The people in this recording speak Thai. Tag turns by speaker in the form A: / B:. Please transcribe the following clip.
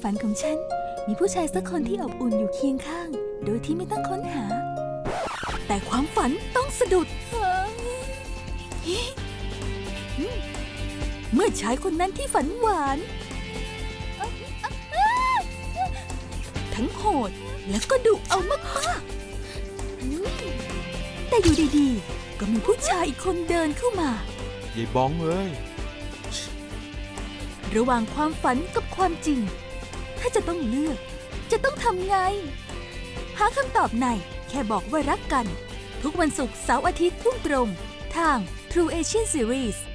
A: ฝันของฉันมีผู้ชายสักคนที่อบอุ่นอยู่เคียงข้างโดยที่ไม่ต้องค้นหาแต่ความฝันต้องสะดุดเมื่อชายคนนั้นที่ฝันหวานทั้งโหดและก็ดุเอามากๆแต่อยู่ดีๆก็มีผู้ชายอีกคนเดินเข้ามาย
B: ายบ้องเอ้ย
A: ระหว่างความฝันกับความจริงถ้าจะต้องเลือกจะต้องทำไงหาคำตอบในแค่บอกว่ารักกันทุกวันศุกร์เสาร์อาทิตย์ทุ่มตรงทาง True Asian Series